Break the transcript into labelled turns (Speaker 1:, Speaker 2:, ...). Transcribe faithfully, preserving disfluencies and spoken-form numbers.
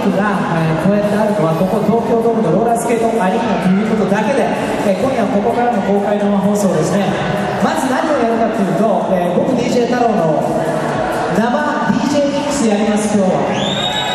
Speaker 1: クが、えー、こうやってあるのはここ東京ドームのローラースケートアリーナということだけで、えー、今夜はここからの公開生放送ですね。まず何をやるかというと、えー、僕 ディージェー 太郎の生 ディージェー ミックスやります。今日は